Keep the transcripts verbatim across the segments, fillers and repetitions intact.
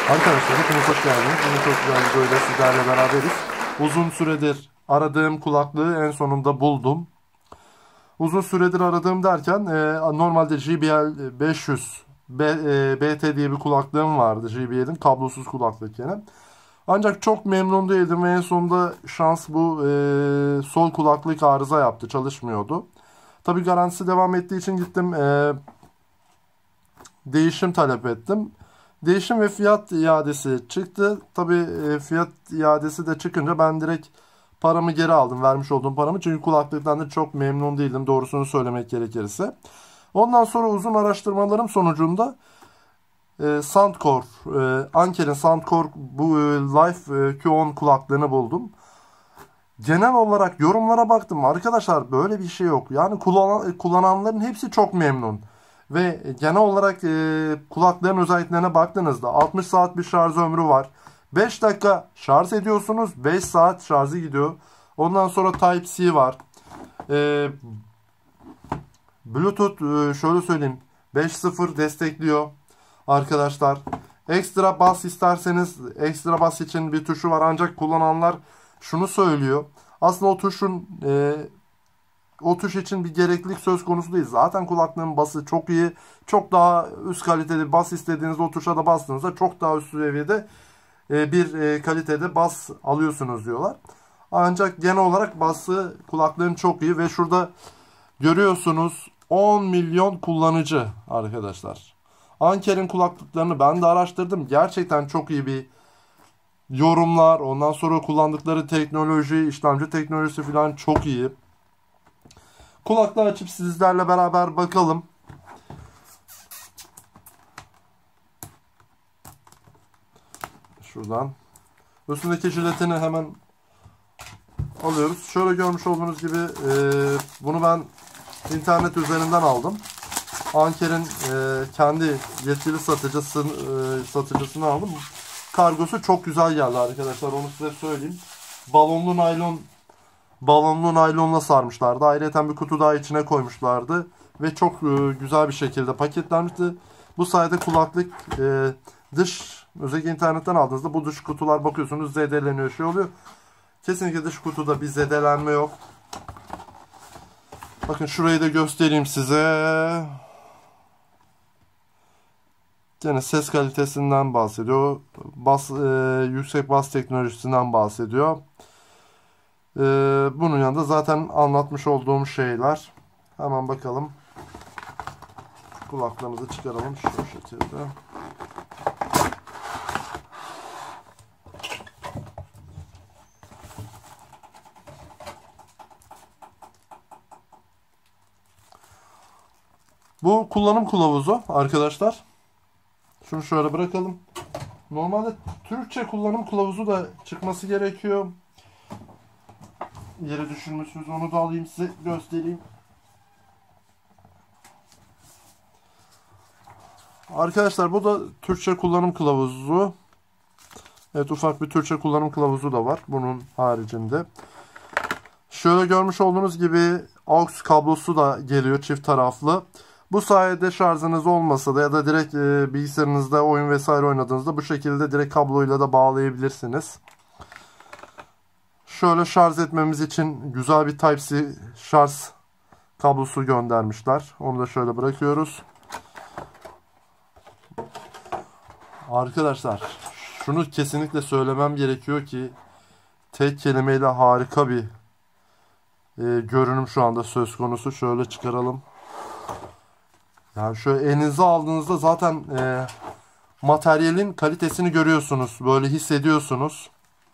Arkadaşlar hepiniz hoş geldiniz. Bugün çok güzel bir videoyla sizlerle beraberiz. Uzun süredir aradığım kulaklığı en sonunda buldum. Uzun süredir aradığım derken e, normalde J B L beş yüz B, e, B T diye bir kulaklığım vardı. J B L'in kablosuz kulaklık yine. Ancak çok memnun değildim ve en sonunda şans bu e, sol kulaklık arıza yaptı. Çalışmıyordu. Tabi garantisi devam ettiği için gittim e, değişim talep ettim. Değişim ve fiyat iadesi çıktı. Tabi e, fiyat iadesi de çıkınca ben direkt paramı geri aldım. Vermiş olduğum paramı. Çünkü kulaklıktan da çok memnun değildim. Doğrusunu söylemek gerekirse. Ondan sonra uzun araştırmalarım sonucunda e, Soundcore, e, Anker'in Soundcore bu e, Live e, Q on kulaklığını buldum. Genel olarak yorumlara baktım. Arkadaşlar böyle bir şey yok. Yani kullanan, kullananların hepsi çok memnun. Ve genel olarak e, kulakların özelliklerine baktığınızda altmış saat bir şarj ömrü var. beş dakika şarj ediyorsunuz. beş saat şarjı gidiyor. Ondan sonra Type-C var. E, Bluetooth e, şöyle söyleyeyim. beş nokta sıfır destekliyor. Arkadaşlar. Ekstra bas isterseniz ekstra bas için bir tuşu var. Ancak kullananlar şunu söylüyor. Aslında o tuşun e, o tuş için bir gereklilik söz konusu değil. Zaten kulaklığın bası çok iyi. Çok daha üst kaliteli bas istediğinizde o tuşa da bastığınızda çok daha üst seviyede e, bir e, kalitede bas alıyorsunuz diyorlar. Ancak genel olarak bası kulaklığın çok iyi ve şurada görüyorsunuz on milyon kullanıcı arkadaşlar. Anker'in kulaklıklarını ben de araştırdım. Gerçekten çok iyi bir yorumlar. Ondan sonra kullandıkları teknoloji, işlemci teknolojisi falan çok iyi. Kulaklığı açıp sizlerle beraber bakalım. Şuradan. Üstündeki jiletini hemen alıyoruz. Şöyle görmüş olduğunuz gibi e, bunu ben internet üzerinden aldım. Anker'in e, kendi yetkili satıcısı, e, satıcısını aldım. Kargosu çok güzel geldi arkadaşlar. Onu size söyleyeyim. Balonlu naylon balonlu naylonla sarmışlardı. Ayrıca bir kutu daha içine koymuşlardı. Ve çok e, güzel bir şekilde paketlenmişti. Bu sayede kulaklık e, dış, özellikle internetten aldığınızda bu dış kutular bakıyorsunuz zedeleniyor, şey oluyor. Kesinlikle dış kutuda bir zedelenme yok. Bakın şurayı da göstereyim size. Yine ses kalitesinden bahsediyor. Bas, e, yüksek bas teknolojisinden bahsediyor. E, bunun yanında zaten anlatmış olduğum şeyler. Hemen bakalım. Kulaklığımızı çıkaralım şu şekilde. Bu kullanım kılavuzu arkadaşlar. Şunu şöyle bırakalım. Normalde Türkçe kullanım kılavuzu da çıkması gerekiyor. Yere düşürmüşsünüz. Onu da alayım size göstereyim. Arkadaşlar bu da Türkçe kullanım kılavuzu. Evet, ufak bir Türkçe kullanım kılavuzu da var bunun haricinde. Şöyle görmüş olduğunuz gibi aux kablosu da geliyor çift taraflı. Bu sayede şarjınız olmasa da ya da direkt e, bilgisayarınızda oyun vesaire oynadığınızda bu şekilde direkt kabloyla da bağlayabilirsiniz. Şöyle şarj etmemiz için güzel bir Type-C şarj kablosu göndermişler. Onu da şöyle bırakıyoruz. Arkadaşlar şunu kesinlikle söylemem gerekiyor ki tek kelimeyle harika bir e, görünüm şu anda söz konusu. Şöyle çıkaralım. Yani şöyle elinize aldığınızda zaten e, materyalin kalitesini görüyorsunuz. Böyle hissediyorsunuz.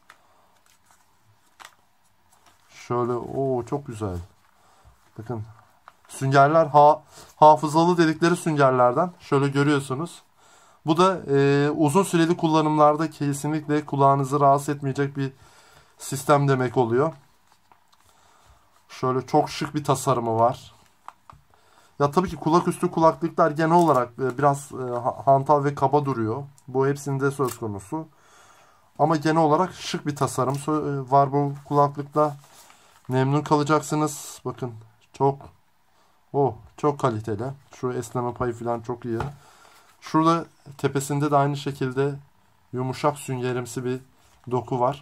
Şöyle o çok güzel. Bakın süngerler ha, hafızalı dedikleri süngerlerden. Şöyle görüyorsunuz. Bu da e, uzun süreli kullanımlarda kesinlikle kulağınızı rahatsız etmeyecek bir sistem demek oluyor. Şöyle çok şık bir tasarımı var. Ya tabii ki kulaküstü kulaklıklar genel olarak e, biraz e, hantal ve kaba duruyor. Bu hepsinde söz konusu. Ama genel olarak şık bir tasarım e, var bu kulaklıkta. Memnun kalacaksınız. Bakın çok oh, çok kaliteli. Şu esneme payı falan çok iyi. Şurada tepesinde de aynı şekilde yumuşak süngerimsi bir doku var.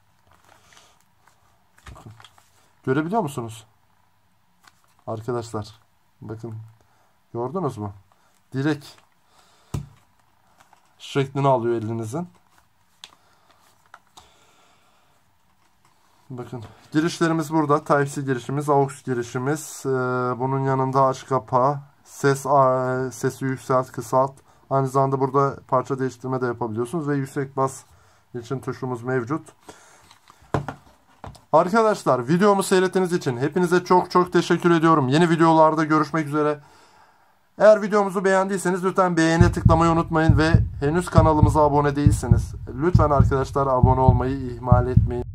Bakın. Görebiliyor musunuz? Arkadaşlar bakın, gördünüz mü? Direkt şeklini alıyor elinizin. Bakın girişlerimiz burada. Type-C girişimiz, aux girişimiz. Ee, bunun yanında aç kapağı, ses sesi yükselt, kısalt. Aynı zamanda burada parça değiştirme de yapabiliyorsunuz ve yüksek bas için tuşumuz mevcut. Arkadaşlar videomu seyrettiğiniz için hepinize çok çok teşekkür ediyorum. Yeni videolarda görüşmek üzere. Eğer videomuzu beğendiyseniz lütfen beğene tıklamayı unutmayın ve henüz kanalımıza abone değilseniz lütfen arkadaşlar abone olmayı ihmal etmeyin.